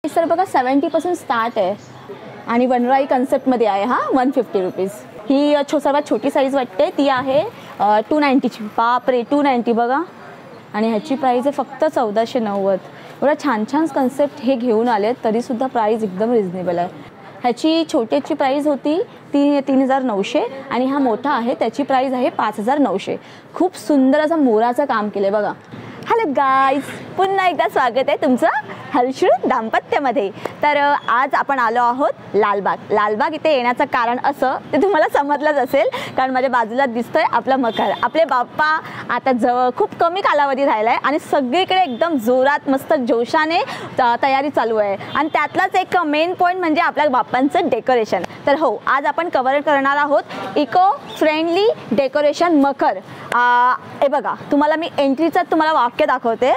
Sir बघा 70% start आहे आणि वनराई कन्सेप्टमध्ये आहे हा 150 रुपीज. ही सर्वात छोटी साईज वाटते ती आहे 290ची. बापरे 290 बघा. आणि ह्याची प्राईस आहे फक्त 1490. एवढा छान छान कन्सेप्ट हे घेऊन आले तरीसुद्धा प्राईस एकदम रिजनेबल आहे. ह्याची छोट्याची प्राईस होती 3,900 आणि हा मोठा आहे त्याची प्राईस आहे 5,900. खूप सुंदर असं मोराचं काम केलं आहे बघा. हॅलो गाईज, पुन्हा एकदा स्वागत आहे तुमचं हर्षू दाम्पत्यामध्ये. तर आज आपण आलो आहोत लालबाग. लालबाग इथे येण्याचं कारण असं ते तुम्हाला समजलंच असेल, कारण माझ्या बाजूला दिसतोय आपला मखर. आपले बाप्पा आता खूप कमी कालावधी राहिला आहे आणि सगळीकडे एकदम जोरात मस्त जोशाने तयारी चालू आहे. आणि त्यातलाच एक मेन पॉईंट म्हणजे आपल्या बाप्पांचं डेकोरेशन. तर हो, आज आपण कव्हर करणार आहोत इको फ्रेंडली डेकोरेशन मखर. हे बघा, तुम्हाला मी एंट्रीचं तुम्हाला वाक्य दाखवते.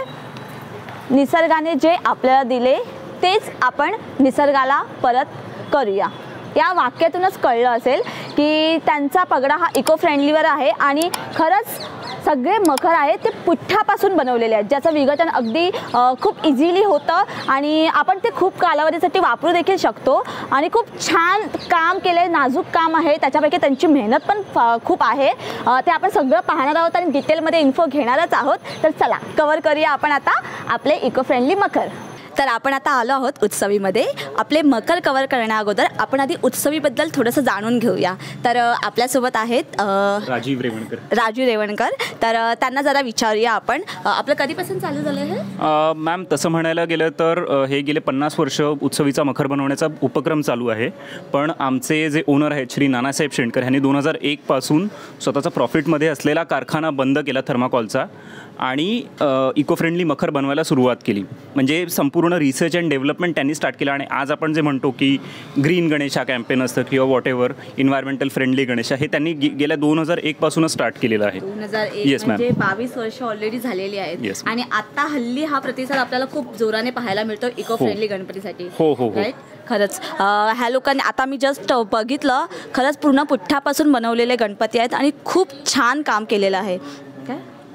निसर्गाने जे आपल्याला दिले तेच आपण निसर्गाला परत करूया. या वाक्यातूनच कळलं असेल की त्यांचा पगडा हा इको फ्रेंडलीवर आहे आणि खरंच सगळे मखर आहेत ते पुठ्ठापासून बनवलेले आहेत, ज्याचं विघटन अगदी खूप इझिली होतं आणि आपण ते खूप कालावधीसाठी वापरू देखील शकतो. आणि खूप छान काम केले, नाजूक काम आहे, त्याच्यापैकी त्यांची मेहनत पण खूप आहे. ते आपण सगळं पाहणार आहोत आणि डिटेलमध्ये इन्फो घेणारच आहोत. तर चला कव्हर करूया आपण आता आपले इको फ्रेंडली मखर. तर आपण आता आलो आहोत उत्सवीमध्ये. आपले मखर कव्हर करण्या अगोदर आपण आधी उत्सवीबद्दल थोडंसं जाणून घेऊया. तर आपल्यासोबत आहेत राजीव रेवणकर. तर त्यांना जरा विचारूया आपण, आपलं कधीपासून चालू झालं हे? मॅम, तसं म्हणायला गेलं तर हे गेले 50 वर्ष उत्सवीचा मखर बनवण्याचा उपक्रम चालू आहे. पण आमचे जे ओनर आहेत श्री नानासाहेब शेंडकर ह्यांनी 2001 पासून स्वतःचा प्रॉफिटमध्ये असलेला कारखाना बंद केला थर्माकोलचा आणि इको फ्रेंडली मखर बनवायला सुरुवात केली. म्हणजे संपूर्ण रिसर्च अँड डेव्हलपमेंट त्यांनी स्टार्ट केलं. आणि आज आपण जे म्हणतो की ग्रीन गणेश हा कॅम्पेन असतं किंवा whatever environmental friendly Ganesh हे त्यांनी गेल्या 2001 पासूनच स्टार्ट केलेलं आहे. 2001 येस मॅम, म्हणजे 22 वर्ष ऑलरेडी झालेली आहेत. आणि आता हल्ली हा प्रतिसाद आपल्याला खूप जोराने पाहायला मिळतो इको फ्रेंडली गणपतीसाठी. हो हो हो, खरंच ह्या लोकांनी आता मी जस्ट बघितलं, खरंच पूर्ण पुठ्ठापासून बनवलेले गणपती आहेत आणि खूप छान काम केलेलं आहे. काय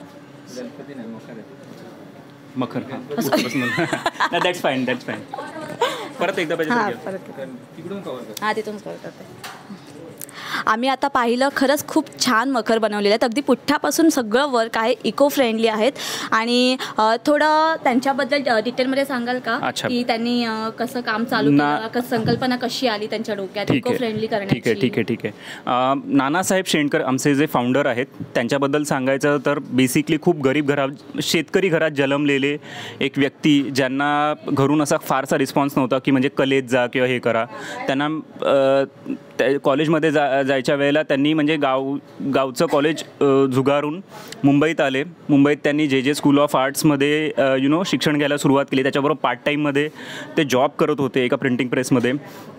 मखर दॅट्स फाईन. परत एकदा पाहिजे तिथून करतात. आम्ही आता पाहिलं, खरंच खूप छान मखर बनवलेले आहेत. अगदी पुठ्ठापासून सगळं वर्क आहे, इको फ्रेंडली आहेत. आणि थोडं त्यांच्याबद्दल डिटेलमध्ये सांगाल का की त्यांनी कसं काम चालू केलं, संकल्पना कशी आली त्यांच्या डोक्यात इको फ्रेंडली करण्याची? ठीक आहे. नानासाहेब शेंडकर आमचे जे फाउंडर आहेत त्यांच्याबद्दल सांगायचं तर बेसिकली खूप गरीब शेतकरी घरात जन्मलेले एक व्यक्ती, ज्यांना घरून असा फारसा रिस्पॉन्स नव्हता की म्हणजे कलेत जा किंवा हे करा. त्यांना कॉलेजमध्ये जायच्या वेळेला त्यांनी म्हणजे गावचं कॉलेज झुगारून मुंबईत आले. मुंबईत त्यांनी जे स्कूल ऑफ आर्ट्समध्ये शिक्षण घ्यायला सुरुवात केली. त्याच्याबरोबर पार्ट टाईममध्ये ते जॉब करत होते एका प्रिंटिंग प्रेसमध्ये.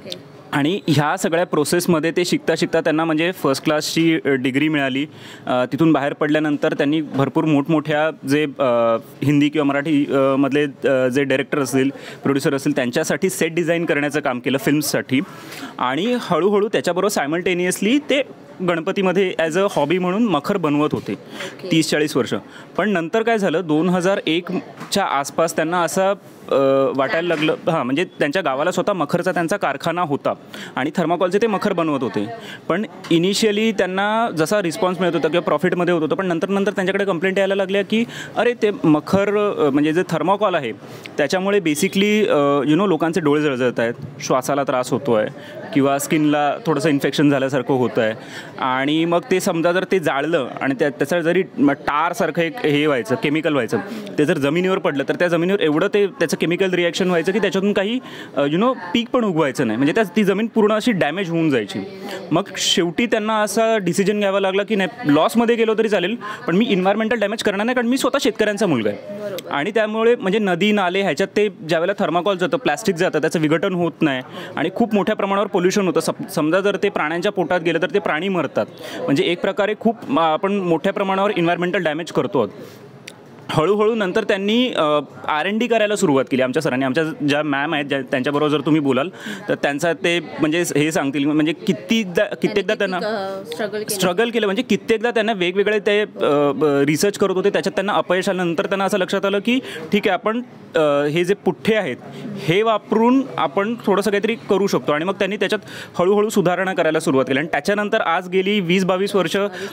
आणि ह्या सगळ्या प्रोसेसमध्ये ते शिकता त्यांना म्हणजे फर्स्ट क्लासची डिग्री मिळाली. तिथून बाहेर पडल्यानंतर त्यांनी भरपूर मोठमोठ्या जे हिंदी किंवा मराठी मधले जे डायरेक्टर असतील, प्रोड्युसर असतील, त्यांच्यासाठी सेट डिझाईन करण्याचं काम केलं फिल्म्ससाठी. आणि हळूहळू त्याच्याबरोबर सायमल्टेनियसली ते गणपतीमध्ये ॲज अ हॉबी म्हणून मखर बनवत होते 30-40 वर्ष. पण नंतर काय झालं, 2001च्या आसपास त्यांना असं वाटायला लागलं, म्हणजे त्यांच्या गावाला स्वतः मखरचा त्यांचा कारखाना होता आणि थर्माकोलचे ते मखर बनवत होते. पण इनिशियली त्यांना जसा रिस्पॉन्स मिळत होता किंवा प्रॉफिटमध्ये होत होतं, पण नंतर त्यांच्याकडे कंप्लेंट यायला लागल्या की अरे ते मखर म्हणजे जे थर्माकोल आहे त्याच्यामुळे बेसिकली लोकांचे डोळे जळजळत आहेत, श्वासाला त्रास होतो आहे किंवा स्किनला थोडंसं इन्फेक्शन झाल्यासारखं होतं आहे. आणि मग ते समजा जर ते जाळलं आणि त्याचं जरी टारसारखं एक हे व्हायचं, केमिकल व्हायचं, ते जर जमिनीवर पडलं तर त्या जमिनीवर एवढं त्याचं केमिकल रिॲक्शन व्हायचं की त्याच्यातून काही पीक पण उगवायचं नाही. म्हणजे ती जमीन पूर्ण अशी डॅमेज होऊन जायची. मग शेवटी त्यांना असा डिसिजन घ्यावा लागला की नाही, लॉसमध्ये गेलो तरी चालेल पण मी इन्व्हायरमेंटल डॅमेज करणार नाही, कारण मी स्वतः शेतकऱ्यांचा मुलगा आहे. आणि त्यामुळे म्हणजे नदी नाले ह्याच्यात ते ज्यावेळेला थर्माकोल जातं, प्लॅस्टिक जातं, त्याचं विघटन होत नाही आणि खूप मोठ्या प्रमाणावर पोल्युशन होतं. समजा जर ते प्राण्यांच्या पोटात गेलं तर ते प्राणी मरतात. म्हणजे एक प्रकारे खूप आपण मोठ्या प्रमाणावर इन्व्हायरमेंटल डॅमेज करतो. हळूहळू नंतर त्यांनी R&D करायला सुरुवात केली आमच्या सरांनी. आमच्या ज्या मॅम आहेत त्यांच्याबरोबर जर तुम्ही बोलाल तर त्यांचा ते म्हणजे हे सांगतील म्हणजे कित्येकदा त्यांना स्ट्रगल केलं. म्हणजे कित्येकदा त्यांना वेगवेगळे ते रिसर्च करत होते, त्याच्यात त्यांना अपयश आल्यानंतर त्यांना असं लक्षात आलं की ठीक आहे, आपण हे जे पुठ्ठे आहेत हे वापरून आपण थोडंसं काहीतरी करू शकतो. आणि मग त्यांनी त्याच्यात हळूहळू सुधारणा करायला सुरुवात केली. आणि त्याच्यानंतर आज गेली 20-22 वर्ष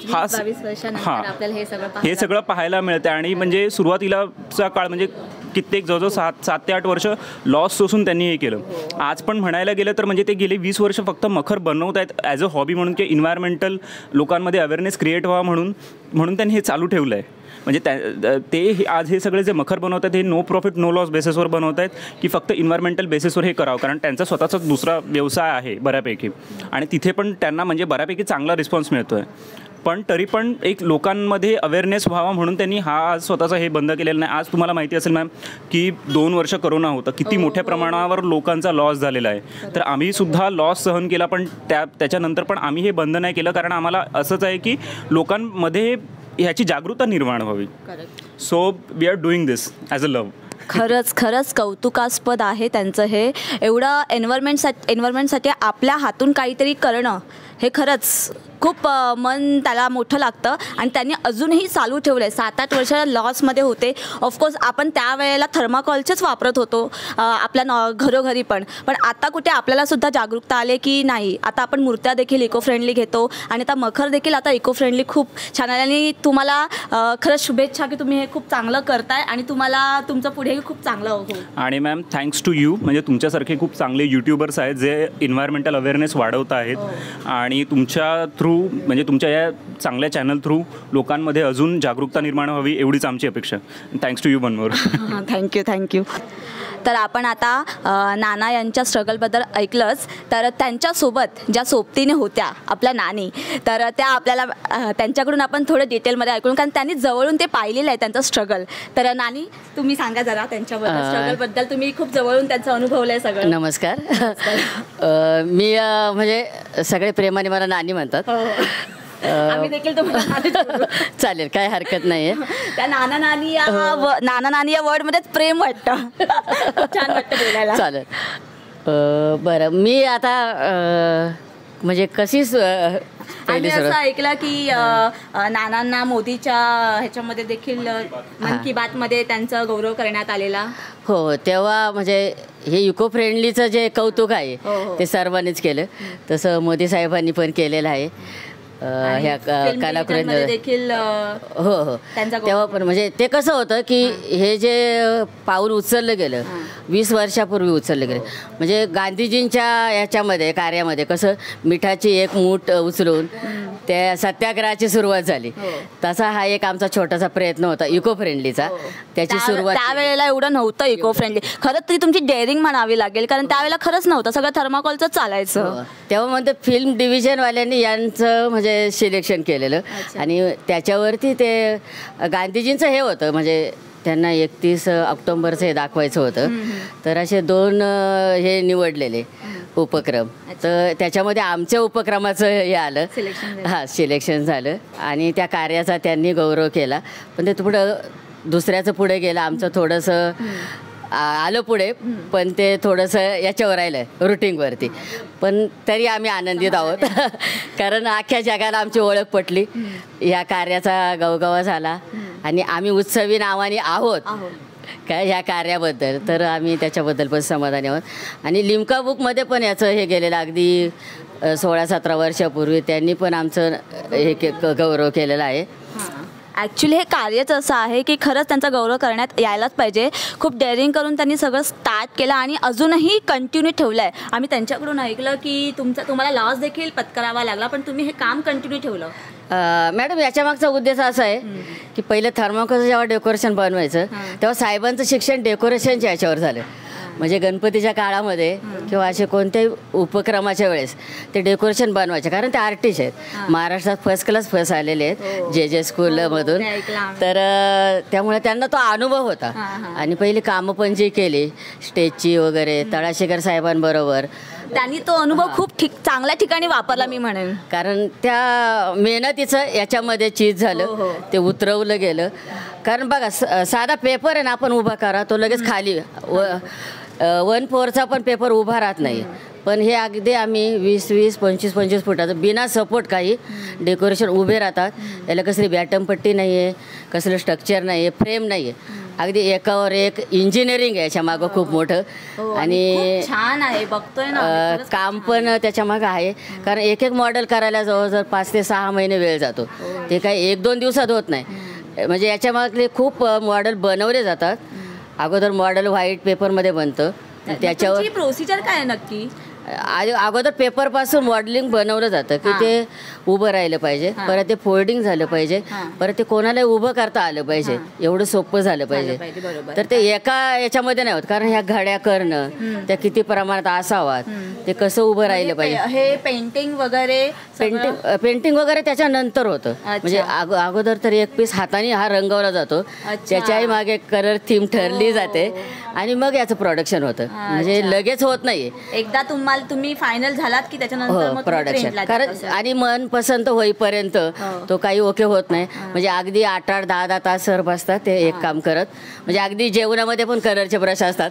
हे सगळं पाहायला मिळतं. आणि म्हणजे सुरुवातीलाचा काळ म्हणजे कित्येक जवळजवळ 7 ते 8 वर्ष लॉस सोसून त्यांनी हे केलं. आज पण म्हणायला गेलं तर म्हणजे ते गेले 20 वर्ष फक्त मखर बनवत आहेत ॲज अ हॉबी म्हणून, की इन्व्हायरमेंटल लोकांमध्ये अवेअरनेस क्रिएट व्हावा म्हणून त्यांनी हे चालू ठेवलं आहे. म्हणजे ते आज हे सगळे जे मखर बनवत आहेत हे नो प्रॉफिट नो लॉस बेसिसवर बनवत आहेत, की फक्त इन्व्हायरमेंटल बेसिसवर हे करावं, कारण त्यांचा स्वतःचा दुसरा व्यवसाय आहे बऱ्यापैकी. आणि तिथे पण त्यांना म्हणजे बऱ्यापैकी चांगला रिस्पॉन्स मिळतो आहे. पण तरी पण एक लोकांमध्ये अवेअरनेस व्हावा म्हणून त्यांनी आज स्वतःचं हे बंद केलेलं नाही. आज तुम्हाला माहिती असेल मॅम की 2 वर्ष कोरोना होतं, किती मोठ्या प्रमाणावर लोकांचा लॉस झालेला आहे. तर आम्ही सुद्धा लॉस सहन केला, पण त्याच्यानंतर पण आम्ही हे बंद नाही केलं, कारण आम्हाला असंच आहे की लोकांमध्ये ह्याची जागरूकता निर्माण व्हावी. So we are doing this as a love. खरंच कौतुकास्पद आहे त्यांचं हे. एवढं एन्व्हायरमेंटसाठी आपल्या हातून काहीतरी करणं हे खरंच खूप मन त्याला मोठं लागतं. आणि त्यांनी अजूनही चालू ठेवलं आहे. 7-8 वर्ष लॉसमध्ये होते. ऑफकोर्स आपण त्यावेळेला थर्माकोलचेच वापरत होतो आपल्या घरोघरी, पण आता कुठे आपल्याला सुद्धा जागरूकता आले की नाही, आता आपण मूर्त्या देखील इको फ्रेंडली घेतो. आणि आता मखर देखील आता इको फ्रेंडली खूप छान आहे. आणि तुम्हाला खरंच शुभेच्छा की तुम्ही हे खूप चांगलं करताय आणि तुम्हाला तुमचं पुढेही खूप चांगलं हो. आणि मॅम थँक्स टू यू, म्हणजे तुमच्यासारखे खूप चांगले यूट्यूबर्स आहेत जे इन्व्हायरमेंटल अवेअरनेस वाढवत आहेत. आणि तुमच्या थ्रू म्हणजे तुमच्या या चांगल्या चॅनल थ्रू लोकांमध्ये अजून जागरूकता निर्माण व्हावी एवढीच आमची अपेक्षा. Thanks to you one more. Thank you. तर आपण आता नाना यांच्या स्ट्रगलबद्दल ऐकलंच. तर त्यांच्यासोबत ज्या सोबतीने होत्या आपल्या नानी, तर त्या आपल्याला त्यांच्याकडून आपण थोडं डिटेलमध्ये ऐकून, कारण त्यांनी जवळून ते पाहिलेलं आहे त्यांचं स्ट्रगल. तर नानी तुम्ही सांगा जरा त्यांच्याबद्दल, स्ट्रगलबद्दल. तुम्ही खूप जवळून त्यांचं अनुभवलं आहे सगळं. नमस्कार. मी म्हणजे सगळे प्रेमाने मला नानी म्हणतात. आम्ही देखील तुम्हाला चालेल, काय हरकत नाही आहे. त्या नाना नानी या वर्डमध्येच प्रेम वाटतं. छान वाटतं बोलायला. चालेल. बरं, मी आता म्हणजे कशी आम्ही असं ऐकलं की नानांना मोदीच्या ह्याच्यामध्ये देखील मन की बातमध्ये त्यांचा गौरव करण्यात आलेला. हो, तेव्हा म्हणजे हे इको फ्रेंडलीचं जे कौतुक आहे ते सर्वांनीच केलं. तसं मोदी साहेबांनी पण केलेलं आहे. ह्या कलाकृती देखील हो तेव्हा पण म्हणजे ते कसं होतं की हे जे पाऊल उचललं गेलं 20 वर्षापूर्वी उचललं गेलं, म्हणजे गांधीजींच्या ह्याच्यामध्ये कार्यामध्ये कसं मिठाची एक मूठ उचलून त्या सत्याग्रहाची सुरुवात झाली, तसा हा एक आमचा छोटासा प्रयत्न होता इको फ्रेंडलीचा. त्याची सुरुवात त्यावेळेला एवढं नव्हतं इको फ्रेंडली. खरंच तरी तुमची डेअरिंग म्हणावी लागेल, कारण त्यावेळेला खरंच नव्हतं, सगळं थर्माकोलचं चालायचं. तेव्हा म्हणजे फिल्म डिव्हिजनवाल्यांनी यांचं म्हणजे सिलेक्शन केलेलं आणि त्याच्यावरती ते गांधीजींचं हे होतं, म्हणजे त्यांना 31 ऑक्टोबरचं हे दाखवायचं होतं. तर असे 2 हे निवडलेले उपक्रम, तर त्याच्यामध्ये आमच्या उपक्रमाचं हे आलं. सिलेक्शन झालं आणि त्या कार्याचा त्यांनी गौरव केला. पण ते पुढं दुसऱ्याचं पुढे गेलं, आमचं थोडंसं आलं पुढे, पण ते थोडंसं याच्यावर राहिलं रुटीनवरती. पण तरी आम्ही आनंदित आहोत कारण अख्ख्या जगाला आमची ओळख पटली, ह्या कार्याचा गवगवा झाला आणि आम्ही उत्सवी नावाने आहोत काय ह्या कार्याबद्दल. तर आम्ही त्याच्याबद्दल पण समाधानी आहोत. आणि लिम्का बुकमध्ये पण याचं हे गेलेलं अगदी 16-17 वर्षापूर्वी त्यांनी पण आमचं हे गौरव केलेला आहे. ॲक्च्युली हे कार्यच असं आहे की खरंच त्यांचा गौरव करण्यात यायलाच पाहिजे. खूप डेअरिंग करून त्यांनी सगळं स्टार्ट केलं आणि अजूनही कंटिन्यू ठेवलं आहे. आम्ही त्यांच्याकडून ऐकलं की तुम्हाला लॉस देखील पत्करावा लागला, पण तुम्ही हे काम कंटिन्यू ठेवलं. मॅडम, याच्यामागचा उद्देश असा आहे की पहिले थर्माकोलचं जेव्हा डेकोरेशन बनवायचं तेव्हा साहेबांचं शिक्षण डेकोरेशनच्या याच्यावर झालं. म्हणजे गणपतीच्या काळामध्ये किंवा असे कोणत्याही उपक्रमाच्या वेळेस ते डेकोरेशन बनवायचे, कारण ते आर्टिस्ट आहेत. महाराष्ट्रात फर्स्ट क्लास आलेले आहेत जे स्कूलमधून. तर त्यामुळे त्यांना तो अनुभव होता आणि पहिली कामं पण जी केली स्टेजची वगैरे तळाशेकर साहेबांबरोबर, त्यांनी तो अनुभव खूप चांगल्या ठिकाणी वापरला मी म्हणेन. कारण त्या मेहनतीचं याच्यामध्ये चीज झालं, ते उतरवलं गेलं कारण बघा साधा पेपर आहे ना, आपण उभा करा तो लगेच खाली 1/4चा पण पेपर उभा राहत नाही. पण हे अगदी आम्ही 20-20, 25-25 फुटाचं बिना सपोर्ट काही डेकोरेशन उभे राहतात. याला कसली बॅटमपट्टी नाही आहे, कसलं स्ट्रक्चर नाही आहे, फ्रेम नाही आहे. अगदी एकावर एक इंजिनिअरिंग आहे याच्या मागं खूप मोठं. आणि खूप छान आहे, बघतोय ना काम पण त्याच्या मागं आहे. कारण एक मॉडेल करायला जवळजवळ 5 ते 6 महिने वेळ जातो. ते काही 1-2 दिवसात होत नाही. म्हणजे याच्या मागले खूप मॉडेल बनवले जातात. अगोदर मॉडेल व्हाईट पेपरमध्ये बनतं, त्याच्यावर प्रोसिजर काय आहे नक्की? अगोदर पेपरपासून मॉडेलिंग बनवलं जातं की ते उभं राहिलं पाहिजे, परत ते फोल्डिंग झालं पाहिजे, परत ते कोणालाही उभं करता आलं पाहिजे, एवढं सोपं झालं पाहिजे. तर ते एका याच्यामध्ये नाही होत, कारण ह्या घड्या करणं त्या किती प्रमाणात असावात, ते कसं उभं राहिलं पाहिजे. हे पेंटिंग पेंटिंग वगैरे त्याच्यानंतर होतं. म्हणजे अगोदर तर एक पीस हाताने हा रंगवला जातो, त्याच्याही मागे कलर थीम ठरली जाते आणि मग याचं प्रोडक्शन होतं. म्हणजे लगेच होत नाही. एकदा तुम्ही फायनल झालात की त्याच्यानंतर प्रोडक्शन. कारण आणि मनपसंत होईपर्यंत तो काही ओके होत नाही. म्हणजे अगदी 8-8, 10-10 तास सर बसतात ते एक काम करत. म्हणजे अगदी जेवणामध्ये पण कलरचे ब्रश असतात.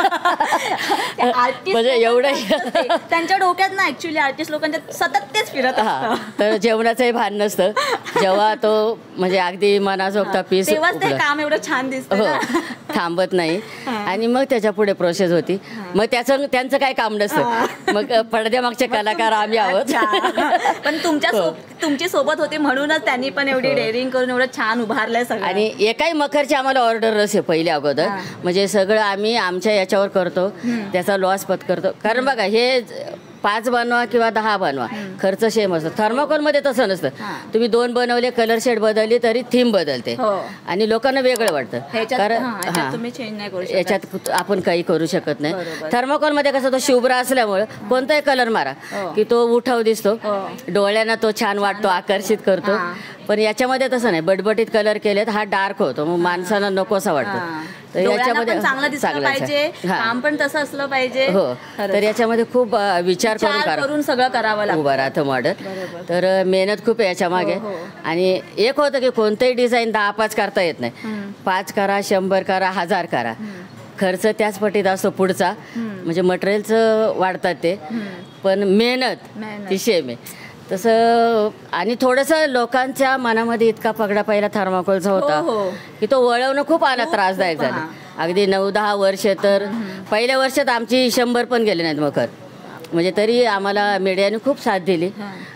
म्हणजे एवढं त्यांच्या डोक्यात ना ऍक्च्युली आर्टिस्ट लोकांच्या सतत तेच फिरत असतं. तर जेवणाचंही भान नसतं. जेव्हा तो म्हणजे अगदी मनाजोगता पीस तेव्हाच ते काम एवढं छान दिसतं, थांबत नाही. आणि मग त्याच्या पुढे प्रोसेस होती. मग त्यांचं काही काम नसतं. मग पडद्यामागचे कलाकार आम्ही आहोत. पण तुमची सोबत होते म्हणूनच त्यांनी पण एवढी डेअरिंग करून एवढं छान उभारलंय सगळं. आणि एकाही मखरची आम्हाला ऑर्डर असे पहिले अगोदर. म्हणजे सगळं आम्ही आमच्या याच्यावर करतो, त्याचा लॉस पत्करतो. कारण बघा हे 5 बनवा किंवा 10 बनवा, खर्च सेम असतो. थर्माकोलमध्ये तसं नसतं. तुम्ही 2 बनवले, कलर शेड बदलली तरी थीम बदलते आणि लोकांना वेगळं वाटतं. कारण तुम्ही चेंज नाही करू शकत, याच्यात आपण काही करू शकत नाही. थर्माकोलमध्ये कसं तो शुभ्र असल्यामुळे कोणताही कलर मारा की तो उठाव दिसतो, डोळ्यांना तो छान वाटतो, आकर्षित करतो. पण याच्यामध्ये तसं नाही. बटबटीत कलर केलेत हा डार्क होतो, मग माणसांना नकोसा वाटतो. तर याच्यामध्ये चांगलं दिसलं पाहिजे, काम पण तसं असलं पाहिजे. हो, तर याच्यामध्ये खूप विचार करून सगळं करावं लागतं. उभं राहतं मॉडेल. तर मेहनत खूप आहे याच्या मागे. आणि एक होतं की कोणतंही डिझाईन 10-5 करता येत नाही. 5 करा, 100 करा, 1000 करा, खर्च त्याच पटीत असतो पुढचा. म्हणजे मटेरियलचं वाढतात ते, पण मेहनत ती सेम आहे. तसं आणि थोडंसं लोकांच्या मनामध्ये इतका पगडा पहिला थर्माकोलचा होता की तो वळवणं खूप त्रासदायक झालं. अगदी 9-10 वर्ष, तर पहिल्या वर्षात आमची 100 पण गेले नाहीत मखर. म्हणजे तरी आम्हाला मीडियाने खूप साथ दिली.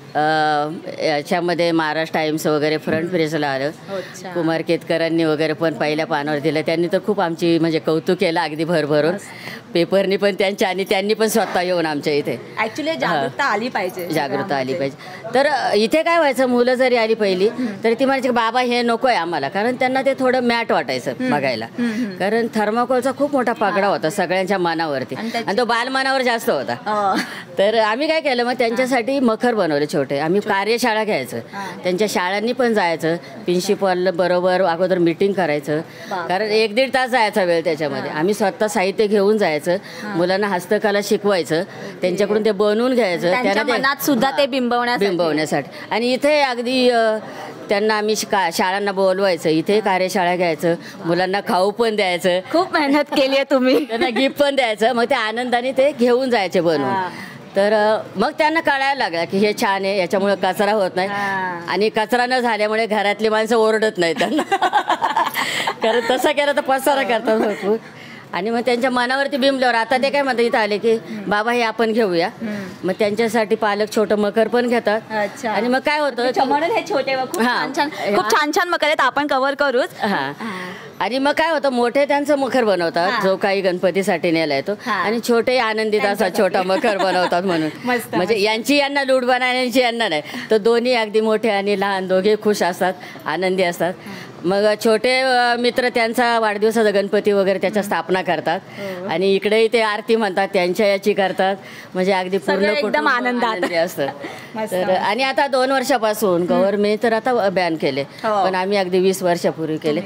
याच्यामध्ये महाराष्ट्र टाइम्स वगैरे फ्रंट पेजला आलं. कुमार केतकरांनी वगैरे पण पहिल्या पानावर दिलं. त्यांनी तर खूप आमची म्हणजे कौतुक केलं अगदी भरभरून. पेपरनी पण त्यांच्या, आणि त्यांनी पण स्वतः येऊन आमच्या इथे. ऍक्च्युली जागरूकता आली पाहिजे, जागरूकता आली पाहिजे. तर इथे काय व्हायचं, मुलं जरी आली पहिली तरी ती म्हणायची बाबा हे नको आहे आम्हाला, कारण त्यांना ते थोडं मॅट वाटायचं बघायला. कारण थर्माकोलचा खूप मोठा पगडा होता सगळ्यांच्या मनावरती, आणि तो बालमनावर जास्त होता. तर आम्ही काय केलं, मग त्यांच्यासाठी मखर बनवले छोटे. आम्ही कार्यशाळा घ्यायचं, त्यांच्या शाळांनी पण जायचं, प्रिन्सिपल बरोबर अगोदर मीटिंग करायचं. कारण 1-1.5 तास जायचा वेळ त्याच्यामध्ये. आम्ही स्वतः साहित्य घेऊन जायचं, मुलांना हस्तकला शिकवायचं, त्यांच्याकडून ते बनवून घ्यायचं, त्यांच्या मनात सुद्धा ते बिंबवण्यासाठी. आणि इथे अगदी त्यांना आम्ही शाळांना बोलवायचं, इथे कार्यशाळा घ्यायचं, मुलांना खाऊ पण द्यायचं. खूप मेहनत केली आहे तुम्ही. त्यांना गिफ्ट पण द्यायचं. मग ते आनंदाने ते घेऊन जायचे बनवून. तर मग त्यांना कळायला लागलं की हे छान आहे, याच्यामुळे कचरा होत नाही. आणि कचरा न झाल्यामुळे घरातली माणसं ओरडत नाही त्यांना. कारण तसं केलं तर पसारा करतात भरपूर. आणि मग त्यांच्या मनावरती बिंबल्यावर आता ते काय म्हणतात, इथं आले की बाबा हे आपण घेऊया. मग त्यांच्यासाठी पालक छोटं मकर पण घेतात. आणि मग काय होतं, म्हणून हे छोटे खूप छान छान मकर आहेत, आपण कव्हर करूच. आणि मग काय होतं, मोठे त्यांचं मखर बनवतात जो काही गणपतीसाठी नेला येतो, आणि छोटे आनंदीत असा छोटा मखर बनवतात. म्हणून म्हणजे यांना लूट बनायची यांना नाही, तर दोन्ही अगदी मोठे आणि लहान दोघे खुश असतात, आनंदी असतात. मग छोटे मित्र त्यांचा वाढदिवसाचा गणपती वगैरे त्याच्या स्थापना करतात, आणि इकडेही ते आरती म्हणतात, त्यांच्या याची करतात. म्हणजे अगदी पूर्ण एकदम आनंदी असतं. तर आणि आता 2 वर्षापासून गव्हर्नमेंट तर आता बॅन केले, पण आम्ही अगदी 20 वर्षापूर्वी केले.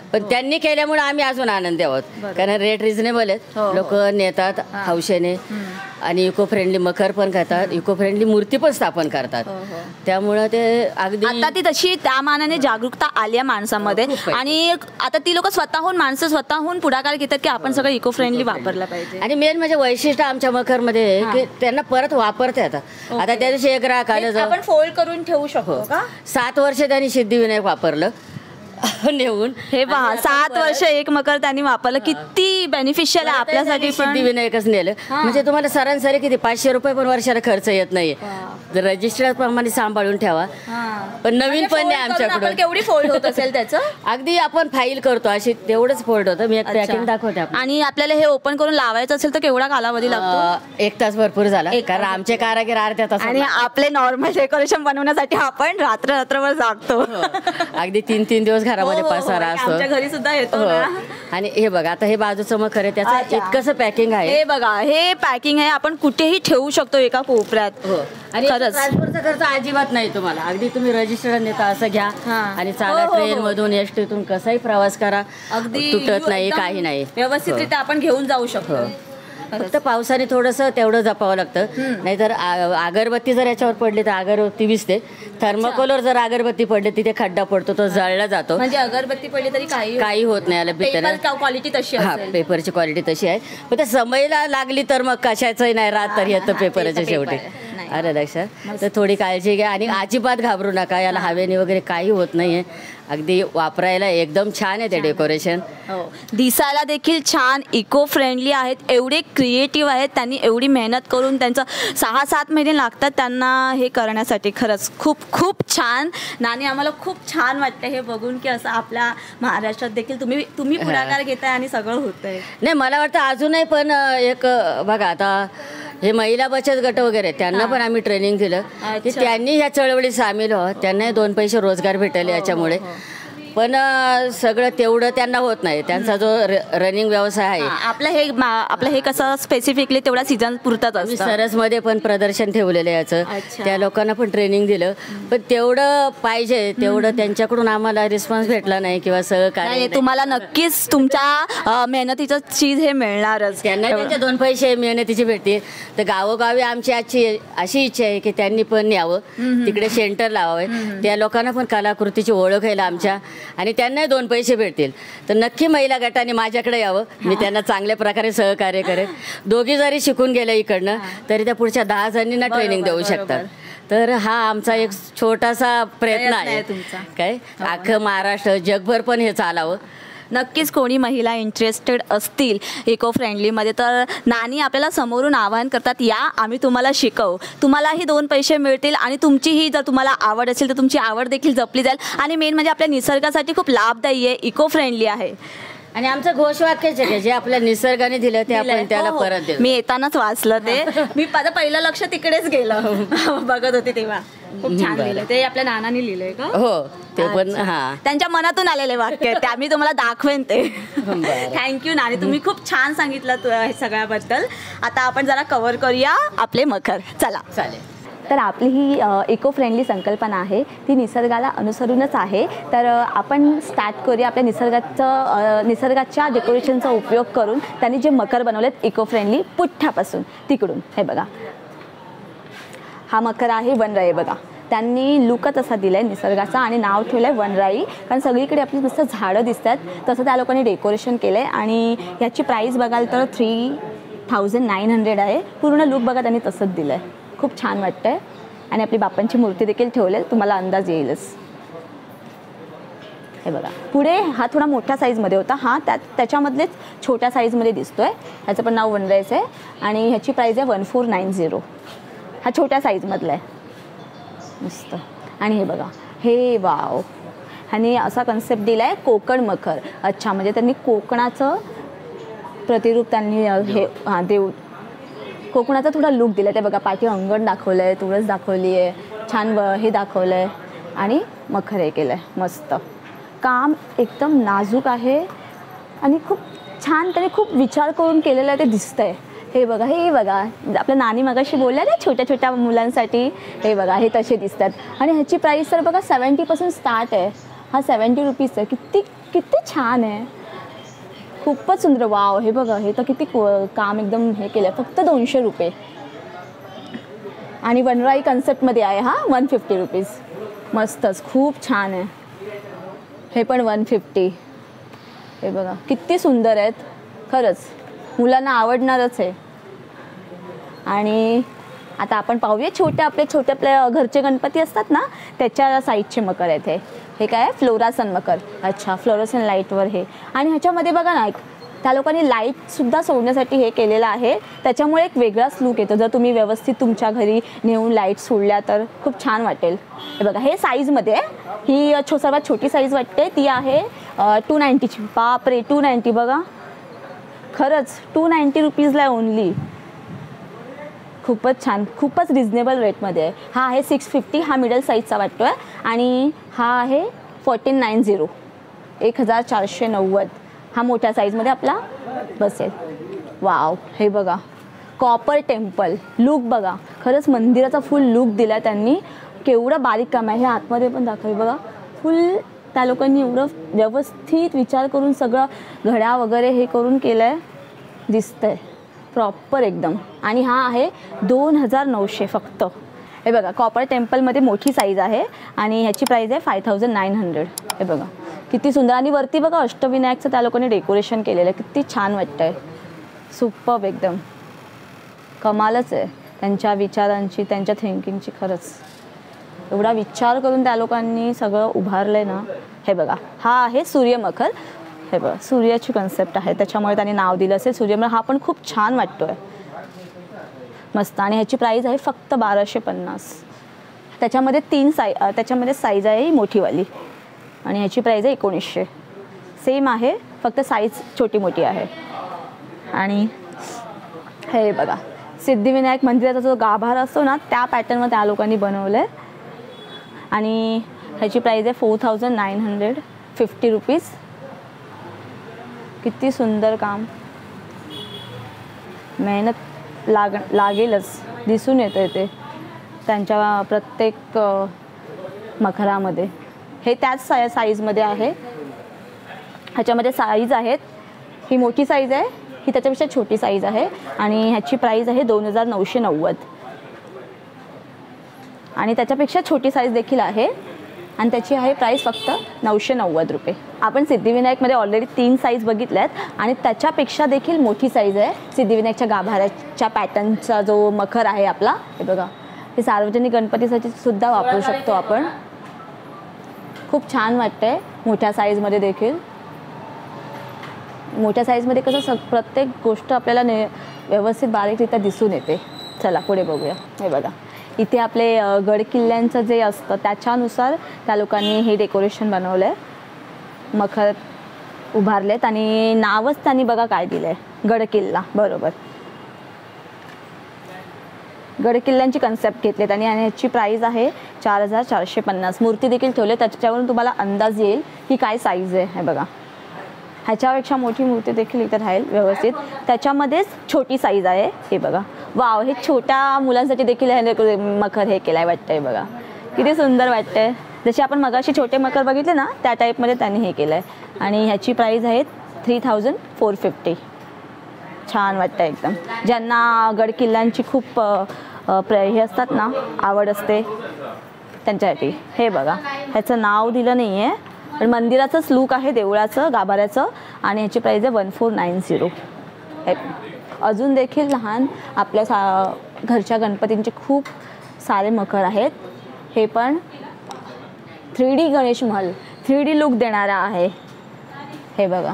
पण त्यांनी केल्यामुळे आम्ही अजून आनंदी आहोत. कारण रेट रिझनेबल आहेत, लोक नेतात हौशेने आणि इको फ्रेंडली मखर पण करतात, इको फ्रेंडली मूर्ती पण स्थापन करतात. त्यामुळं ते अगदी आता ती तशी त्या मानाने जागरूकता आली आहे माणसामध्ये आणि आता ती लोक माणसं स्वतःहून पुढाकार घेतात की आपण सगळं इको फ्रेंडली वापरलं पाहिजे. आणि मेन म्हणजे वैशिष्ट्य आमच्या मखरमध्ये आहे की त्यांना परत वापरता येतात. आता त्या दिवशी एक ग्राहक आलं, आपण फोल्ड करून ठेवू शकतो का? 7 वर्ष त्यांनी सिद्धिविनायक वापरलं नेऊन. हे पहा 7 वर्ष एक मकर त्यांनी वापरलं, किती बेनिफिशियल आहे आपल्यासाठी. सिद्धिविनायकच नेलं म्हणजे तुम्हाला सरासरी किती 500 रुपये पण वर्षाला खर्च येत नाहीये. रजिस्टर प्रमाणे सांभाळून ठेवा. पण नवीन पण नाही आमच्याकडून. केवढी फोल्ड होत असेल त्याचं? अगदी आपण फाईल करतो अशी तेवढंच फोल्ड होतं. मी एक पॅकिंग दाखवते. आणि आपल्याला हे ओपन करून लावायचं असेल तर केवढा कालावधी लागतो? 1 तास भरपूर झाला, कारण आमचे कारागीर अर्ध्या तास. आणि आपले नॉर्मल डेकोरेशन बनवण्यासाठी आपण रात्रभर जागतो. अगदी 3-3 दिवस घरामध्ये पसारा असतो. आमच्या घरी सुद्धा येतो. आणि हे बघा आता हे बाजूचं मखर आहे, त्याचं इतकंसं पॅकिंग आहे. हे बघा हे पॅकिंग आहे, आपण कुठेही ठेवू शकतो एका कोपऱ्यात. आणि ट्रान्सफरचा खर्च अजिबात नाही तुम्हाला. अगदी तुम्ही रजिस्टर नेता असं घ्या आणि चाला ट्रेन मधून एसटीतून कसाही प्रवास करा, अगदी तुटत नाही, काही नाही, व्यवस्थितरित्या आपण घेऊन जाऊ शकतो. फक्त पावसाने थोडंसं तेवढं जपावं लागतं. नाहीतर अगरबत्ती जर याच्यावर पडली तर अगरबत्ती विजते. थर्माकोलवर जर अगरबत्ती पडली तिथे खड्डा पडतो, तो जळला जातो. म्हणजे अगरबत्ती पडली तरी काही होत नाही. याला पेपर क्वालिटी तशी आहे. पेपरची क्वालिटी तशी आहे. पण त्या समयला लागली तर मग कशाचंही नाही राहत, तर येतं पेपरच्या शेवटी. अरे लक्षात. तर थोडी काळजी घ्या आणि अजिबात घाबरू नका. याला हवेने वगैरे काही होत नाहीये. अगदी वापरायला एकदम छान आहे ते डेकोरेशन. दिसायला देखील छान, इको फ्रेंडली आहेत, एवढे क्रिएटिव्ह आहेत. त्यांनी एवढी मेहनत करून त्यांचं 6-7 महिने लागतात त्यांना हे करण्यासाठी. खरंच खूप खूप छान. नानी आम्हाला खूप छान वाटतं हे बघून की असं आपल्या महाराष्ट्रात देखील तुम्ही पुढाकार घेताय आणि सगळं होतंय. नाही मला वाटतं अजूनही पण एक बघा आता हे महिला बचत गट वगैरे त्यांना पण आम्ही ट्रेनिंग दिलं की त्यांनी ह्या चळवळीत सामील व्हावं. त्यांनाही 2 पैसे रोजगार भेटले याच्यामुळे. पण सगळं तेवढं त्यांना होत नाही. त्यांचा जो रनिंग व्यवसाय आहे आपलं हे कसं स्पेसिफिकली तेवढा सीझन पुरताच असतं. सरसमध्ये पण प्रदर्शन ठेवलेलं याचं. त्या लोकांना पण ट्रेनिंग दिलं. पण तेवढं पाहिजे तेवढं त्यांच्याकडून आम्हाला रिस्पॉन्स भेटला नाही किंवा सहकार्य. तुम्हाला नक्कीच तुमच्या मेहनतीचं चीज हे मिळणारच. त्यांना त्यांचे 2 पैसे मेहनतीचे भेटतील. तर गावोगावी आमची अशी इच्छा आहे की त्यांनी पण यावं, तिकडे सेंटर लावावे. त्या लोकांना पण कलाकृतीची ओळख आहे आमच्या आणि त्यांनाही 2 पैसे भेटतील. तर नक्की महिला गटाने माझ्याकडे यावं. मी त्यांना चांगल्या प्रकारे सहकार्य करेन. दोघी जरी शिकून गेल्या इकडनं तरी त्या पुढच्या 10 जणींना ट्रेनिंग देऊ शकतात. तर हा आमचा एक छोटासा प्रयत्न आहे. काय अख्खं महाराष्ट्र जगभर पण हे चालावं. नक्कीच कोणी महिला इंटरेस्टेड असतील इको फ्रेंडलीमध्ये तर नानी आपल्याला समोरून आवाहन करतात, या आम्ही तुम्हाला शिकवू, तुम्हालाही 2 पैसे मिळतील आणि तुमचीही जर तुम्हाला आवड असेल तर तुमची आवड देखील जपली जाईल. आणि मेन म्हणजे आपल्या निसर्गासाठी खूप लाभदायी आहे, इको फ्रेंडली आहे. आणि आमचं घोषवाक्यच आहे जे आपल्या निसर्गाने दिलं ते आपण त्याला परत देऊ. मी येतानाच वाचलं ते. मी माझं पहिलं लक्ष तिकडेच गेलं बघत होते तेव्हा. खूप छान लिहिलं ते. आपल्या नानाने लिहिलंय का? हो ते पण. त्यांच्या मनातून आलेले वाक्य ते आम्ही तुम्हाला दाखवेन ते. थँक्यू नानी, तुम्ही खूप छान सांगितलं सगळ्याबद्दल. आता आपण जरा कव्हर करूया आपले मखर. चला चालेल. तर आपली ही इको फ्रेंडली संकल्पना आहे ती निसर्गाला अनुसरूनच आहे. तर आपण स्टार्ट करूया आपल्या निसर्गाच्या डेकोरेशनचा उपयोग करून त्यांनी जे मकर बनवलेत इको फ्रेंडली पुठ्ठ्यापासून. तिकडून हे बघा हा मकर आहे वनराई. बघा त्यांनी लुकच असा दिला आहे निसर्गाचा आणि नाव ठेवलं आहे वनराई. कारण सगळीकडे आपली मस्त झाडं दिसतात तसं त्या लोकांनी डेकोरेशन केलं आहे. आणि ह्याची प्राईस बघाल तर 3900 आहे. पूर्ण लुक बघा त्यांनी तसंच दिलं आहे. खूप छान वाटतंय. आणि आपली बाप्पांची मूर्ती देखील ठेवली आहे, तुम्हाला अंदाज येईलच. हे बघा पुढे हा थोडा मोठ्या साईजमध्ये होता, हा त्याच्यामधलेच छोट्या साईजमध्ये दिसतोय. ह्याचं पण नाव वनराईज आहे आणि ह्याची प्राईस आहे 1490. हा छोट्या साईजमधला आहे मस्त. आणि हे बघा हे वाव, ह्याने असा कन्सेप्ट दिला आहे कोकण मखर. अच्छा म्हणजे त्यांनी कोकणाचं प्रतिरूप त्यांनी हे देऊ कोकणाचा थोडा लुक दिला. ते बघा पाठी अंगण दाखवलं आहे, तुळस दाखवली आहे, छान हे दाखवलं आहे आणि मखर हे केलं आहे मस्त. काम एकदम नाजूक आहे आणि खूप छान त्याने खूप विचार करून केलेलं आहे ते दिसतंय. हे बघा आपल्या नानी मगाशी बोलल्या ना छोट्या छोट्या मुलांसाठी. हे बघा हे तसे दिसतात. आणि ह्याची प्राईस तर बघा 70% स्टार्ट आहे. हा 70 रुपीज आहे. किती किती छान आहे, खूपच सुंदर. वाव, हे बघा, हे तर किती काम एकदम हे केलं आहे. फक्त 200 रुपये आणि वनराई कन्सेप्टमध्ये आहे हा. 150 रुपीज. मस्तच, खूप छान आहे. हे पण 150. हे बघा किती सुंदर आहेत, खरंच मुलांना आवडणारच आहे. आणि आता आपण पाहूया छोटे आपल्या घरचे गणपती असतात ना, त्याच्या साईजचे मकर आहेत. हे काय आहे? फ्लोरासन मकर. अच्छा, फ्लोरोसन लाईटवर हे. आणि ह्याच्यामध्ये बघा ना, त्या लोकांनी लाईटसुद्धा सोडण्यासाठी हे केलेलं आहे. त्याच्यामुळे एक वेगळाच लूक येतो. जर तुम्ही व्यवस्थित तुमच्या घरी नेऊन लाईट सोडल्या तर खूप छान वाटेल. हे बघा, हे साईजमध्ये आहे. ही सर्वात छोटी साईज वाटते, ती आहे 290ची. बापरे, 290 बघा, खरंच 290 रुपीजला आहे ओनली. खूपच छान, खूपच रिजनेबल रेटमध्ये आहे. हा आहे 650, हा मिडल साईजचा वाटतो आहे. आणि हा आहे 1490, 1490. हा मोठ्या साईजमध्ये आपला बसेल. वाव, हे बघा, कॉपर टेम्पल लुक बघा, खरंच मंदिराचा फुल लुक दिला त्यांनी. केवढं बारीक काम आहे. हे आतमध्ये पण दाखव बघा, फुल त्या लोकांनी एवढं व्यवस्थित विचार करून सगळं घड्या वगैरे हे करून केलं आहे, दिसतंय प्रॉपर एकदम. आणि हा आहे 2900 फक्त. हे बघा, कॉपर टेम्पलमध्ये मोठी साईज आहे आणि ह्याची प्राईस आहे 5900. हे बघा किती सुंदर. आणि वरती बघा अष्टविनायकचं त्या लोकांनी डेकोरेशन केलेलं आहे, किती छान वाटतंय. सुपर्ब एकदम, कमालच आहे त्यांच्या विचारांची, त्यांच्या थिंकिंगची. खरंच एवढा विचार करून त्या लोकांनी सगळं उभारलं आहे ना. हे बघा, हा आहे सूर्यमखर. हे बघा, सूर्याची कन्सेप्ट आहे, त्याच्यामुळे त्यांनी नाव दिलं असेल सूर्यमखर. हा पण खूप छान वाटतोय, मस्त. आणि ह्याची प्राईस आहे फक्त 1250. त्याच्यामध्ये साईज आहे ही मोठीवाली आणि ह्याची प्राईस आहे 1900. सेम आहे, फक्त साईज छोटी मोठी आहे. आणि हे बघा, सिद्धिविनायक मंदिराचा जो गाभार असतो ना, त्या पॅटर्नमध्ये त्या लोकांनी बनवलं आहे. आणि ह्याची प्राईस आहे 4950 रुपीज. किती सुंदर काम, मेहनत लागेलच, दिसून येतं ते त्यांच्या प्रत्येक मखरामध्ये. हे त्याच साईजमध्ये आहे. ह्याच्यामध्ये साईज आहेत, ही मोठी साईज आहे, ही त्याच्यापेक्षा छोटी साईज आहे. आणि ह्याची प्राईस आहे 2990. आणि त्याच्यापेक्षा छोटी साईज देखील आहे आणि त्याची आहे प्राईस फक्त 990 रुपये. आपण सिद्धिविनायकमध्ये ऑलरेडी 3 साईज बघितल्या आहेत आणि त्याच्यापेक्षा देखील मोठी साईज आहे सिद्धिविनायकच्या गाभाऱ्याच्या पॅटर्नचा जो मखर आहे आपला. हे बघा, हे सार्वजनिक गणपतीसाठी सुद्धा वापरू शकतो आपण. खूप छान वाटतंय मोठ्या साईजमध्ये देखील. मोठ्या साईजमध्ये कसं प्रत्येक गोष्ट आपल्याला व्यवस्थित बारीकरित्या दिसून येते. चला पुढे बघूया. हे बघा, इथे आपले गड किल्ल्यांचं जे असतं त्याच्यानुसार त्या लोकांनी हे डेकोरेशन बनवलं आहे, मखर उभारलेत. आणि नावच त्यांनी बघा काय दिलं आहे, गड किल्ला. बरोबर, गड किल्ल्यांची कन्सेप्ट घेतलेत. आणि ह्याची प्राईस आहे 4450. मूर्ती देखील ठेवले, त्याच्यावरून तुम्हाला अंदाज येईल की काय साईज आहे. हे बघा, ह्याच्यापेक्षा मोठी मूर्ती देखील इथे राहील व्यवस्थित. त्याच्यामध्येच छोटी साईज आहे. हे बघा, वाव, हे छोट्या मुलांसाठी देखील हे मखर हे केलं आहे वाटतं. हे बघा किती सुंदर वाटतंय. जसे आपण मगाशी छोटे मखर बघितले ना, त्या टाईपमध्ये त्यांनी हे केलं आहे. आणि ह्याची प्राईस आहे 3450. छान वाटतं एकदम. ज्यांना गड किल्ल्यांची खूप हे असतात ना, आवड असते त्यांच्यासाठी. हे बघा, ह्याचं नाव दिलं नाही आहे पण मंदिराचंच लूक आहे, देवळाचं गाभाऱ्याचं. आणि ह्याची प्राईस आहे 1490. अजून देखील लहान आपल्या घरच्या गणपतींचे खूप सारे मखर आहेत. हे पण 3D Ganesh Mahal, 3D look देणारा आहे. हे बघा,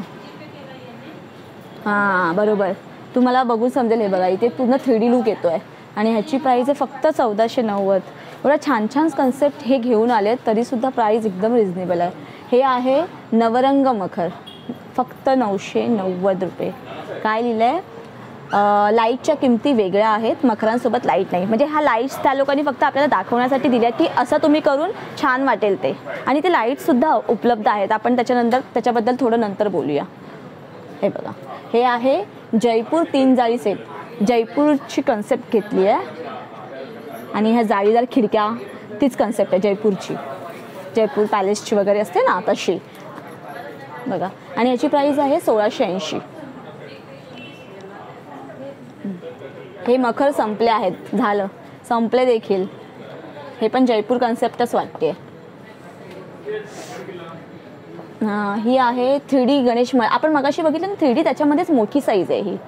हां बरोबर, तुम्हाला बघून समजेल. हे बघा, इथे पूर्ण 3D लुक येतो आहे. आणि ह्याची प्राईस आहे फक्त 1490. एवढा छान छान कन्सेप्ट हे घेऊन आले, तरीसुद्धा प्राईस एकदम रिजनेबल आहे. हे आहे नवरंग मखर, फक्त 990 रुपये. काय लिहिलं आहे, लाईटच्या किमती वेगळ्या आहेत, मखरांसोबत लाईट नाही. म्हणजे हा लाईट्स त्या लोकांनी फक्त आपल्याला दाखवण्यासाठी दिल्या की असं तुम्ही करून छान वाटेल ते. आणि ते लाईट्ससुद्धा उपलब्ध आहेत. आपण त्याच्याबद्दल थोडं नंतर बोलूया. हे बघा, हे आहे जयपूर 3 जाळी सेट. जयपूरची कन्सेप्ट घेतली आहे आणि ह्या जाळीदार खिडक्या तीच कन्सेप्ट आहे जयपूरची. जयपूर पॅलेसची वगैरे असते ना तशी. बघा. आणि ह्याची प्राईस आहे 1680. हे मखर संपले आहेत, झालं संपले देखील. हे पण जयपूर कन्सेप्टच वाटते. ही आहे 3D गणेश. आपण मगाशी बघितलं ना 3D, त्याच्यामध्येच मोठी साईज आहे ही.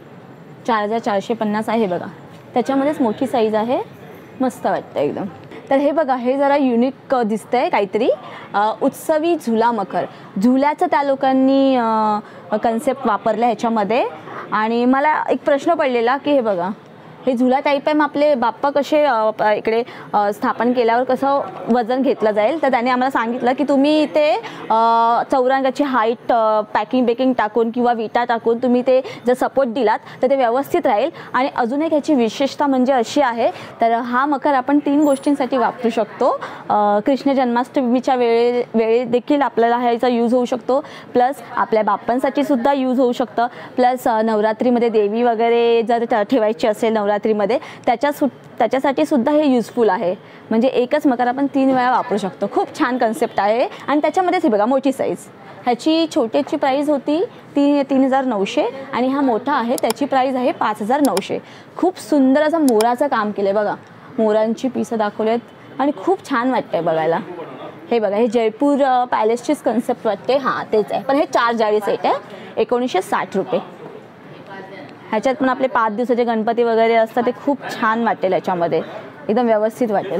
4450 आहे बघा, त्याच्यामध्येच मोठी साईज आहे. मस्त वाटतं एकदम. तर हे बघा, हे जरा युनिक दिसतंय काहीतरी. उत्सवी झुला मखर. झुल्याचं त्या लोकांनी कन्सेप्ट वापरला ह्याच्यामध्ये. आणि मला एक प्रश्न पडलेला की हे बघा, हे झुला टाईप आहे, मग आपले बाप्पा कसे इकडे स्थापन केल्यावर कसं वजन घेतलं जाईल. तर त्याने आम्हाला सांगितलं की तुम्ही इथे चौरंगाची हाईट पॅकिंग टाकून किंवा विटा टाकून तुम्ही ते जर सपोर्ट दिलात तर ते व्यवस्थित राहील. आणि अजून एक ह्याची विशेषता म्हणजे अशी आहे, तर हा मखर आपण 3 गोष्टींसाठी वापरू शकतो. कृष्ण जन्माष्टमीच्या वेळी देखील आपल्याला ह्याचा यूज होऊ शकतो, प्लस आपल्या बाप्पांसाठी सुद्धा यूज होऊ शकतं, प्लस नवरात्रीमध्ये देवी वगैरे जर ठेवायची असेल नवरात्रीमध्ये त्याच्यासाठी सुद्धा हे युजफुल आहे. म्हणजे एकच मखर आपण 3 वेळा वापरू शकतो. खूप छान कन्सेप्ट आहे. आणि त्याच्यामध्येच हे बघा मोठी साईज. ह्याची छोट्याची प्राईस होती 3900 आणि हा मोठा आहे त्याची प्राईस आहे 5900. खूप सुंदर असं मोराचं काम केलं आहे बघा. मोरांची पिसं दाखवलेत आणि खूप छान वाटतंय बघायला. हे बघा, हे जयपूर पॅलेसचीच कन्सेप्ट वाटते. हां तेच आहे, पण हे 4 जाळी सेट आहे, 1960 रुपये. ह्याच्यात पण आपले 5 दिवसाचे गणपती वगैरे असतात, ते खूप छान वाटेल ह्याच्यामध्ये, एकदम व्यवस्थित वाटेल.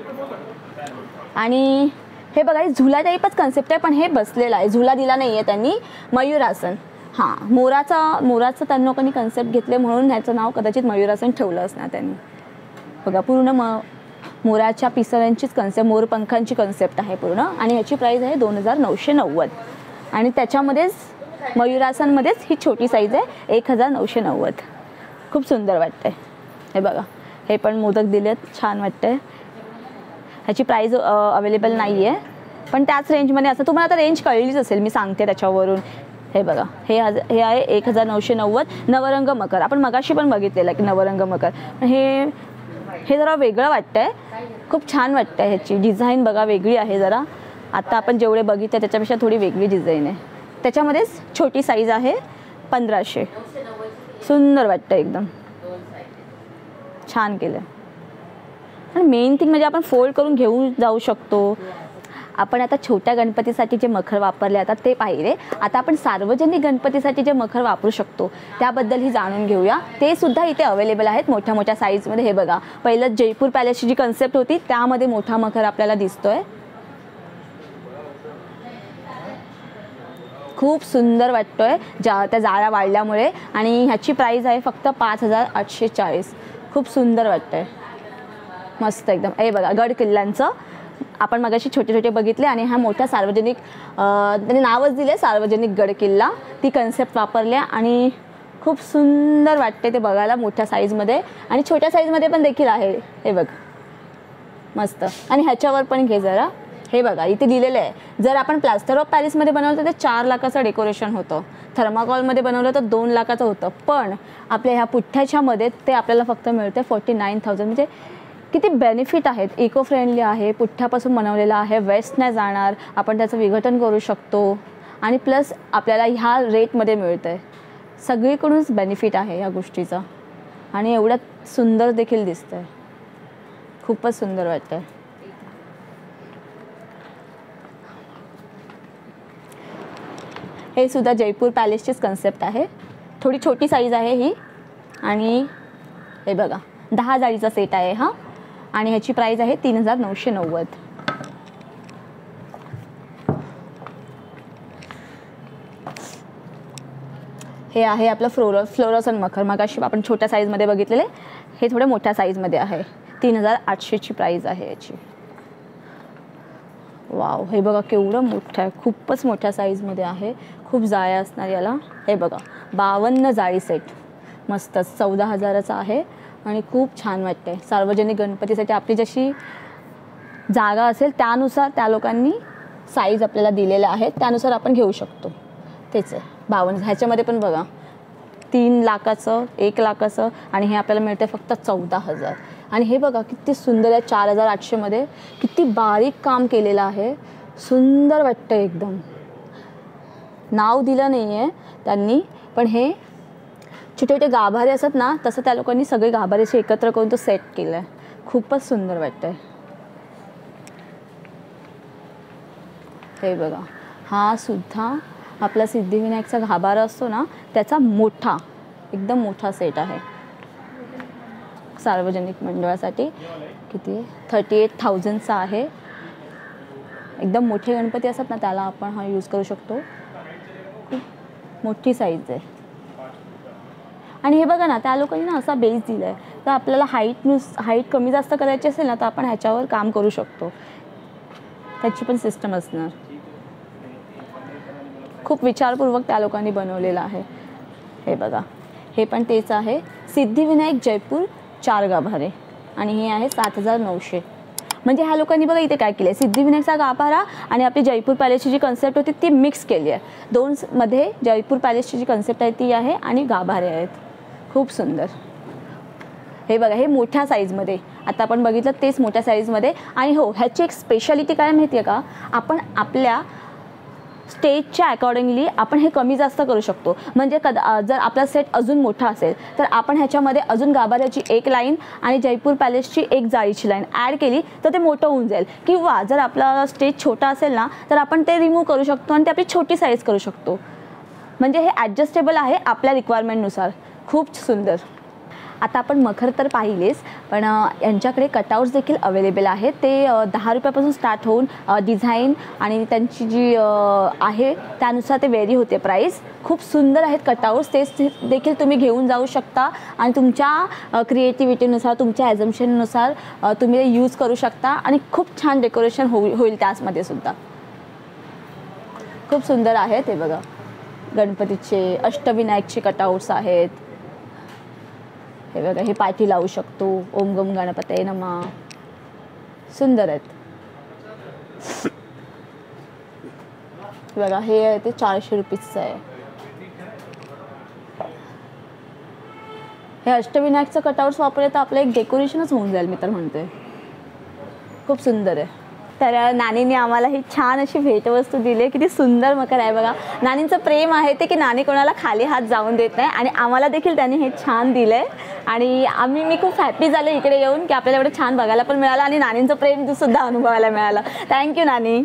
आणि हे बघा, हे झुला टाईपच कन्सेप्ट आहे, पण हे बसलेलं आहे, झुला दिला नाही आहे त्यांनी. मयूरासन. हां, मोराचं त्या लोकांनी कन्सेप्ट घेतले म्हणून ह्याचं नाव कदाचित मयूरासन ठेवलं असणार त्यांनी. बघा, पूर्ण मोराच्या पिसाऱ्यांचीच कन्सेप्ट, मोरपंखांची कन्सेप्ट आहे पूर्ण. आणि ह्याची प्राईस आहे 2990. आणि त्याच्यामध्येच मयूरासनमध्येच ही छोटी साईज आहे 1990. खूप सुंदर वाटतंय. हे बघा, हे पण मोदक दिलेत, छान वाटतंय. ह्याची प्राईज अवेलेबल नाही आहे, पण त्याच रेंजमध्ये असं तुम्हाला आता रेंज कळलीच असेल, मी सांगते त्याच्यावरून. हे बघा, हे आहे 1990. नवरंग मकर आपण मगाशी पण बघितलेलं की नवरंग मकर. हे जरा वेगळं वाटतंय, खूप छान वाटतंय. ह्याची डिझाईन बघा वेगळी आहे जरा. आता आपण जेवढे बघितलं त्याच्यापेक्षा थोडी वेगळी डिझाईन आहे. त्याच्यामध्येच छोटी साईज आहे 1500. सुंदर वाटतं एकदम, छान केलं. आणि मेन थिंग म्हणजे आपण फोल्ड करून घेऊन जाऊ शकतो. आपण आता छोट्या गणपतीसाठी जे मखर वापरले आता ते पाहिले. आता आपण सार्वजनिक गणपतीसाठी जे मखर वापरू शकतो त्याबद्दलही जाणून घेऊया. ते सुद्धा इथे अवेलेबल आहेत मोठ्या मोठ्या साईजमध्ये. हे बघा, पहिलं जयपूर पॅलेसची जी कन्सेप्ट होती त्यामध्ये मोठा मखर आपल्याला दिसतोय. खूप सुंदर वाटतोय त्या जाळ्या वाढल्यामुळे. आणि ह्याची प्राईस आहे फक्त 5840. खूप सुंदर वाटतंय, मस्त एकदम. हे बघा, गड किल्ल्यांचं आपण मगाशी छोटे छोटे बघितले आणि हा मोठा सार्वजनिक त्यांनी नावच दिले सार्वजनिक गड किल्ला. ती कन्सेप्ट वापरल्या आणि खूप सुंदर वाटते ते बघायला मोठ्या साईजमध्ये. आणि छोट्या साईजमध्ये पण देखील आहे. हे बघ, मस्त. आणि ह्याच्यावर पण घे जरा. हे बघा, इथे दिलेलं आहे. जर आपण प्लास्टर ऑफ पॅरिसमध्ये बनवलं तर ते 4 लाखाचं डेकोरेशन होतं, थर्माकॉलमध्ये बनवलं तर 2 लाखाचं होतं. पण आपल्या ह्या पुठ्ठ्याच्यामध्ये ते आपल्याला फक्त मिळते 49,000. म्हणजे किती बेनिफिट आहेत. इको फ्रेंडली आहे, पुठ्ठ्यापासून बनवलेलं आहे, वेस्ट नाही जाणार, आपण त्याचं विघटन करू शकतो. आणि प्लस आपल्याला ह्या रेटमध्ये मिळतं आहे. सगळीकडूनच बेनिफिट आहे ह्या गोष्टीचा. आणि एवढ्यात सुंदर देखील दिसतं आहे, खूपच सुंदर वाटतं आहे. हे सुद्धा जयपूर पॅलेसचीच कन्सेप्ट आहे. थोडी छोटी साईज आहे ही. आणि हे बघा, 10 जाळीचा सेट आहे हा. आणि ह्याची प्राईस आहे 3990. हे आहे आपलं फ्लोरोसन मखर. मगाशी आपण छोट्या साईजमध्ये बघितलेले, हे थोडे मोठ्या साईजमध्ये आहे. 3800ची प्राईस आहे याची. वाव, हे बघा केवढं मोठं आहे, खूपच मोठ्या साईजमध्ये आहे. खूप जाळ्या असणार याला. हे बघा, 52 जाळी सेट, मस्त. 14,000चा आहे. आणि खूप छान वाटते. सार्वजनिक गणपतीसाठी आपली जशी जागा असेल त्यानुसार त्या लोकांनी साईज आपल्याला दिलेल्या आहेत, त्यानुसार आपण घेऊ शकतो. तेच आहे 52. ह्याच्यामध्ये पण बघा 3 लाखाचं, 1 लाखाचं. आणि हे आपल्याला मिळते फक्त 14,000. आणि हे बघा किती सुंदर आहे. 4800मध्ये किती बारीक काम केलेलं आहे, सुंदर वाटतं एकदम. नाव दिलं नाही आहे त्यांनी, पण हे छोटे छोटे गाभारे असतात ना, तसं त्या लोकांनी सगळे गाभारेचे एकत्र करून तो सेट केला आहे. खूपच सुंदर वाटतंय. हे बघा, हा सुद्धा आपला सिद्धिविनायकचा गाभारा असतो ना, त्याचा मोठा, एकदम मोठा सेट आहे सार्वजनिक मंडळासाठी. किती 38,000चा आहे. एकदम मोठे गणपती असतात ना, त्याला आपण हा यूज करू शकतो. खूप मोठी साईज आहे. आणि हे बघा ना, त्या लोकांनी ना असा बेस दिला आहे, तर आपल्याला हाईट कमी जास्त करायची असेल ना, तर आपण ह्याच्यावर काम करू शकतो. त्याची पण सिस्टम असणार. खूप विचारपूर्वक त्या लोकांनी बनवलेलं आहे. हे बघा, हे पण तेच आहे. सिद्धिविनायक जयपूर 4 गाभारे आणि हे आहे 7,900. म्हणजे ह्या लोकांनी बघा इथे काय केलं आहे, सिद्धिविनायकचा गाभारा आणि आपली जयपूर पॅलेसची जी कन्सेप्ट होती ती मिक्स केली आहे. दोनमध्ये जयपूर पॅलेसची जी कन्सेप्ट आहे ती आहे आणि गाभारे आहेत. खूप सुंदर. हे बघा, हे मोठ्या साईजमध्ये, आता आपण बघितलं तेच मोठ्या साईजमध्ये. आणि हो, ह्याची एक स्पेशालिटी काय माहिती आहे का, आपण आपल्या स्टेजच्या अकॉर्डिंगली आपण हे कमी जास्त करू शकतो. म्हणजे जर आपला सेट अजून मोठा असेल तर आपण ह्याच्यामध्ये अजून गाभाऱ्याची एक लाईन आणि जयपूर पॅलेसची एक जाळीची लाईन ॲड केली तर ते मोठं होऊन जाईल. किंवा जर आपला स्टेज छोटा असेल ना, तर आपण ते रिमूव्ह करू शकतो आणि ते आपली छोटी साईज करू शकतो. म्हणजे हे ॲडजस्टेबल आहे आपल्या रिक्वायरमेंटनुसार. खूप सुंदर. आता आपण मखर तर पाहिलेच, पण यांच्याकडे कटआउट्स देखील अवेलेबल आहेत. ते 10 रुपयापासून स्टार्ट होऊन डिझाईन आणि त्यांची जी आहे त्यानुसार ते वेरी होते प्राईस. खूप सुंदर आहेत कटआउट्स. ते देखील तुम्ही घेऊन जाऊ शकता आणि तुमच्या क्रिएटिव्हिटीनुसार, तुमच्या ॲझम्पशननुसार तुम्ही ते यूज करू शकता आणि खूप छान डेकोरेशन होईल त्याचमध्ये सुद्धा. खूप सुंदर आहेत. हे बघा, गणपतीचे अष्टविनायकचे कटआउट्स आहेत. हे बघा, हे पाठी लावू शकतो. ओम गम गणपतये नमः. सुंदर आहेत. बघा, हे आहे ते 400 रुपीजचं आहे. हे अष्टविनायकचं कटआउट्स वापरले तर आपलं एक डेकोरेशनच होऊन जाईल, मी तर म्हणते. खूप सुंदर आहे. तर नानीने आम्हाला ही छान अशी भेटवस्तू दिली आहे. किती सुंदर मखर आहे बघा. नानींचं प्रेम आहे ते की नानी कोणाला खाली हात जाऊन देत नाही आणि आम्हाला देखील त्यांनी हे छान दिलं आहे. आणि मी खूप हॅपी झाले इकडे येऊन की आपल्याला एवढं छान बघायला पण मिळालं आणि नानींचं प्रेम सुद्धा अनुभवायला मिळालं. थँक्यू नानी.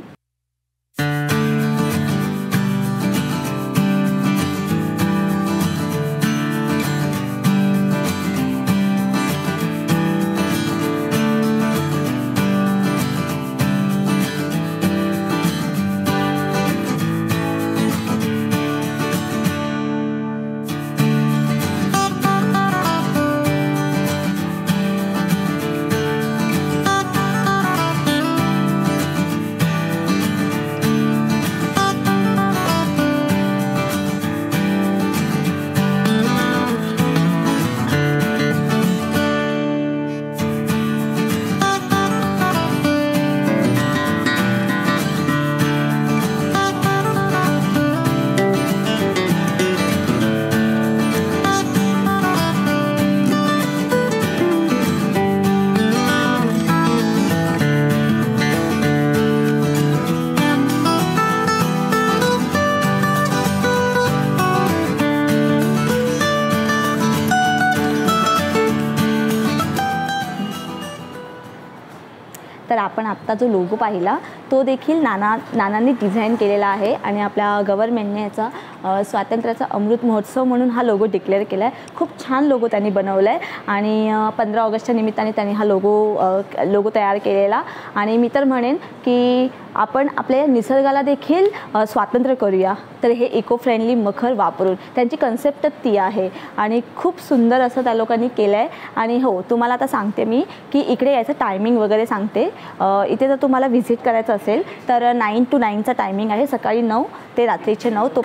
तर आपण आत्ता जो लोगो पाहिला तो देखील नानांनी डिझाईन केलेला आहे आणि आपल्या गव्हर्नमेंटने याचा स्वातंत्र्याचा अमृत महोत्सव म्हणून हा लोगो डिक्लेअर केला आहे. खूप छान लोगो त्यांनी बनवला आहे आणि 15 ऑगस्टच्या निमित्ताने त्यांनी हा लोगो तयार केलेला. आणि मी तर म्हणेन की आपण आपल्या निसर्गाला देखील स्वातंत्र्य करूया. तर हे इको फ्रेंडली मखर वापरून त्यांची कन्सेप्ट ती आहे आणि खूप सुंदर असं त्या लोकांनी केलं आहे. आणि हो, तुम्हाला आता सांगते मी की इकडे याचं टायमिंग वगैरे सांगते. इथे जर तुम्हाला व्हिजिट करायचं असेल तर 9 to 9चा टायमिंग आहे. सकाळी 9 ते रात्रीचे 9 तोपर्यंत तुम्ही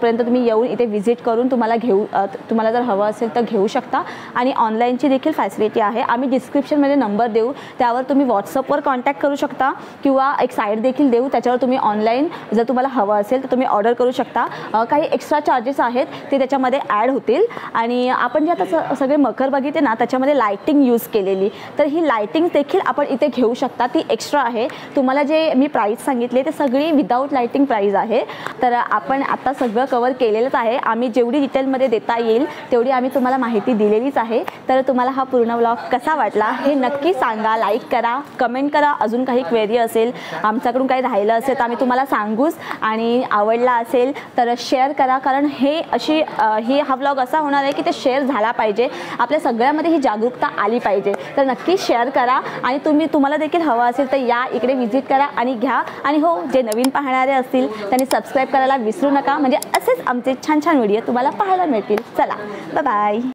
येऊन इथे व्हिजिट करून तुम्हाला जर हवं असेल तर घेऊ शकता. आणि ऑनलाईनची देखील फॅसिलिटी आहे. आम्ही डिस्क्रिप्शनमध्ये नंबर देऊ, त्यावर तुम्ही व्हॉट्सअपवर कॉन्टॅक्ट करू शकता किंवा एक साईट देखील देऊ, त्याच्यावर तुम्ही ऑनलाईन जर तुम्हाला हवं असेल तर तुम्ही ऑर्डर करू शकता. काही एक्स्ट्रा चार्जेस आहेत ते त्याच्यामध्ये ॲड होतील. आणि आपण जे आता सगळे मखर बघितले ना, त्याच्यामध्ये लाईटिंग यूज केलेली, तर ही लाईटिंग देखील आपण इथे घेऊ शकता. ती एक्स्ट्रा आहे. तुम्हाला जे मी प्राईस सांगितले ते सगळी विदाऊट लाईटिंग प्राईस आहे. तर आपण आता सगळं कवर केलेलंच आहे. आम्ही जेवढी डिटेलमध्ये देता येईल तेवढी आम्ही तुम्हाला माहिती दिलेलीच आहे. तर तुम्हाला हा पूर्ण व्लॉग कसा वाटला हे नक्की सांगा, लाईक करा, कमेंट करा. अजून काही क्वेरी असेल, आमच्याकडून काही राहिलं असेल तर आम्ही तुम्हाला सांगूच. आणि आवडला असेल तर शेअर करा, कारण हा व्लॉग असा होणार आहे की ते शेअर झाला पाहिजे. आपल्या सगळ्यामध्ये ही जागरूकता आली पाहिजे. तर नक्की शेअर करा. आणि तुम्हाला देखील हवं असेल तर या इकडे व्हिजिट करा आणि घ्या. आणि हो, जे नवीन पाहणारे असतील त्यांनी सबस्क्राईब करायला विसरू नका, म्हणजे असेच आमचे छान छान व्हिडिओ तुम्हाला पाहायला मिळतील. चला, बाय बाय.